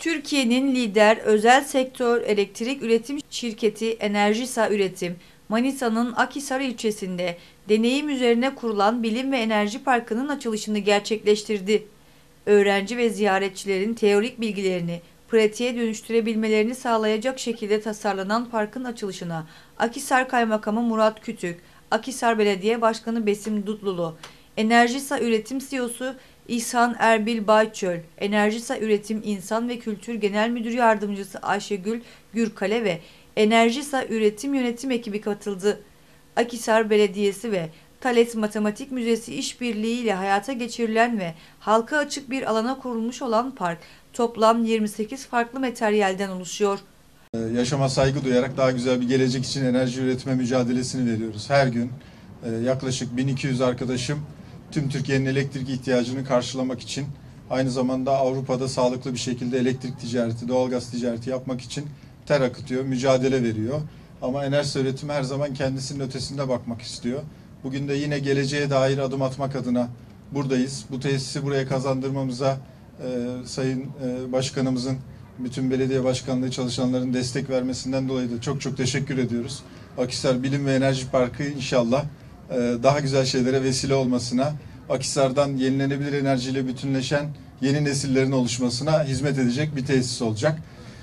Türkiye'nin lider özel sektör elektrik üretim şirketi Enerjisa Üretim, Manisa'nın Akhisar ilçesinde deneyim üzerine kurulan Bilim ve Enerji Parkı'nın açılışını gerçekleştirdi. Öğrenci ve ziyaretçilerin teorik bilgilerini pratiğe dönüştürebilmelerini sağlayacak şekilde tasarlanan parkın açılışına Akhisar Kaymakamı Murat Kütük, Akhisar Belediye Başkanı Besim Dutlulu, Enerjisa Üretim CEO'su İhsan Erbil Bayçöl, Enerjisa Üretim İnsan ve Kültür Genel Müdür Yardımcısı Ayşegül Gürkale ve Enerjisa Üretim Yönetim ekibi katıldı. Akhisar Belediyesi ve Thales Matematik Müzesi işbirliğiyle hayata geçirilen ve halka açık bir alana kurulmuş olan park toplam 28 farklı materyalden oluşuyor. Yaşama saygı duyarak daha güzel bir gelecek için enerji üretme mücadelesini veriyoruz. Her gün yaklaşık 1200 arkadaşım tüm Türkiye'nin elektrik ihtiyacını karşılamak için, aynı zamanda Avrupa'da sağlıklı bir şekilde elektrik ticareti, doğalgaz ticareti yapmak için ter akıtıyor, mücadele veriyor. Ama enerji üretimi her zaman kendisinin ötesinde bakmak istiyor. Bugün de yine geleceğe dair adım atmak adına buradayız. Bu tesisi buraya kazandırmamıza Sayın Başkanımızın, bütün belediye başkanlığı çalışanların destek vermesinden dolayı da çok çok teşekkür ediyoruz. Akhisar Bilim ve Enerji Parkı inşallah daha güzel şeylere vesile olmasına, Akhisar'dan yenilenebilir enerjiyle bütünleşen yeni nesillerin oluşmasına hizmet edecek bir tesis olacak.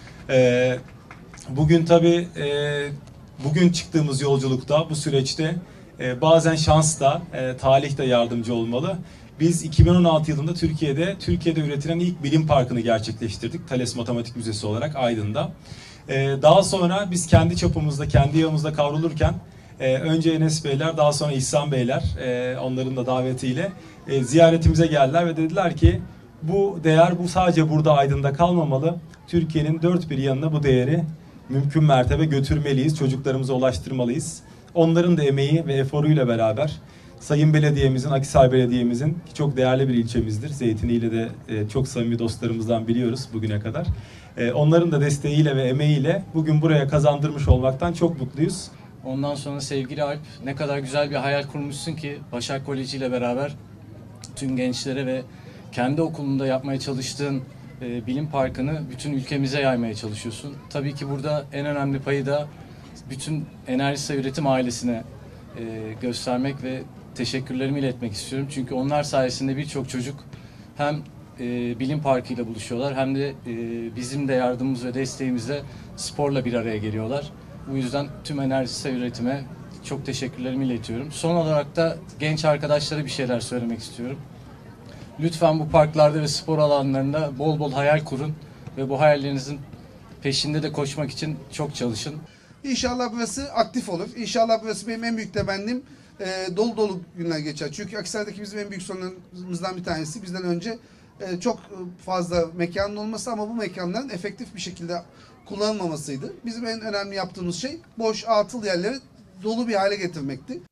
Bugün tabii bugün çıktığımız yolculukta, bu süreçte bazen şans da, talih de yardımcı olmalı. Biz 2016 yılında Türkiye'de üretilen ilk bilim parkını gerçekleştirdik. Thales Matematik Müzesi olarak Aydın'da. Daha sonra biz kendi çapımızda, kendi yağımızda kavrulurken önce Enes Beyler, daha sonra İhsan Beyler, onların da davetiyle ziyaretimize geldiler ve dediler ki bu değer sadece burada Aydın'da kalmamalı. Türkiye'nin dört bir yanına bu değeri mümkün mertebe götürmeliyiz, çocuklarımıza ulaştırmalıyız. Onların da emeği ve eforuyla beraber Sayın Belediye'mizin, Akhisar Belediye'mizin, ki çok değerli bir ilçemizdir. Zeytinli'yle de çok samimi dostlarımızdan biliyoruz bugüne kadar. Onların da desteğiyle ve emeğiyle bugün buraya kazandırmış olmaktan çok mutluyuz. Ondan sonra sevgili Alp, ne kadar güzel bir hayal kurmuşsun ki Başak Koleji ile beraber tüm gençlere ve kendi okulunda yapmaya çalıştığın bilim parkını bütün ülkemize yaymaya çalışıyorsun. Tabii ki burada en önemli payı da bütün Enerjisa Üretim ailesine göstermek ve teşekkürlerimi iletmek istiyorum. Çünkü onlar sayesinde birçok çocuk hem bilim parkıyla buluşuyorlar hem de bizim de yardımımız ve desteğimizle sporla bir araya geliyorlar. Bu yüzden tüm Enerjisa Üretim'e çok teşekkürlerimi iletiyorum. Son olarak da genç arkadaşlara bir şeyler söylemek istiyorum. Lütfen bu parklarda ve spor alanlarında bol bol hayal kurun ve bu hayallerinizin peşinde de koşmak için çok çalışın. İnşallah burası aktif olur. İnşallah burası benim en büyük temennim. Dolu dolu günler geçer. Çünkü Akhisar'daki bizim en büyük sorunlarımızdan bir tanesi bizden önce çok fazla mekanın olması ama bu mekanların efektif bir şekilde kullanılmamasıydı. Bizim en önemli yaptığımız şey boş atıl yerleri dolu bir hale getirmekti.